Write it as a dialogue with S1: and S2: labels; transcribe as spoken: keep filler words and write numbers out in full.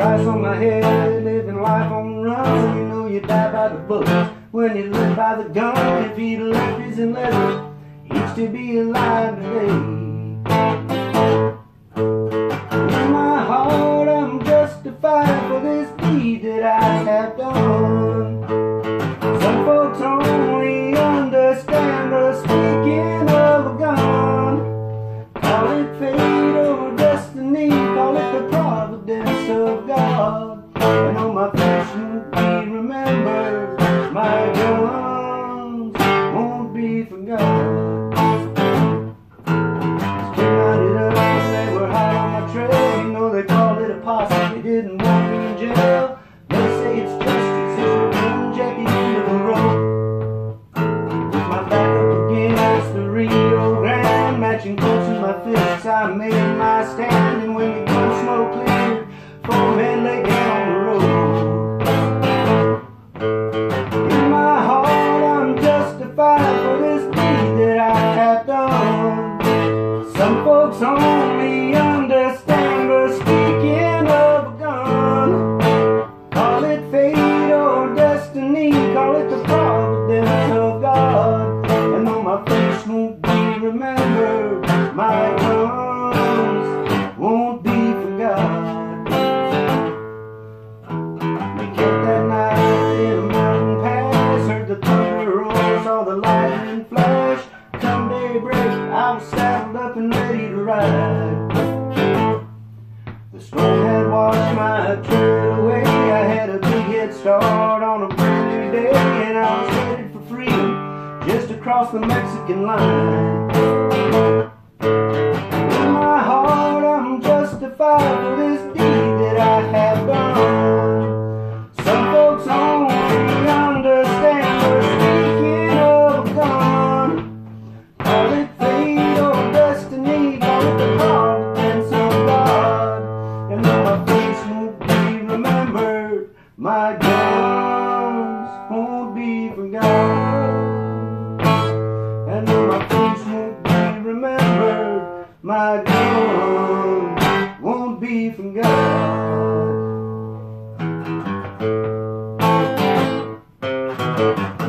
S1: Price on my head, living life on the run. You know you die by the book when you live by the gun. If he'd left prison leather, he'd still be alive today. In my heart, I'm justified for this deed that I have done. Some folks only understand the speaking of a gun. Call it fate or destiny, call it the providence of God. I know my face won't be remembered, my guns won't be forgotten. Came out it up and they were hot on my trail. You know they called it a posse, they didn't want me in jail. They say it's justice, it's revenge at the end of the road. With my back up against the Rio Grande, matching coats in my fists, I made my stand. And when the gun smoke cleared, four men lay down on the road. In my heart, I'm justified for this deed that I have done. Some folks only understand the speaking of a gun. Call it fate or destiny, call it the providence of God. And though my face won't be remembered, my guns won't be forgotten. We kept that night in a mountain pass, heard the thunder roar, saw the lightning flash. Come daybreak, I was saddled up and ready to ride. The storm had washed my trail away. I had a big head start on a brand new day, and I was headed for freedom just across the Mexican line. In my heart, I'm justified for this deed that I have done. Some folks only understand the speaking of a gun. Call it fate or destiny, call it the providence of God. And though my face won't be remembered, my guns won't be forgotten. And though my face won't be remembered, my guns won't be forgotten.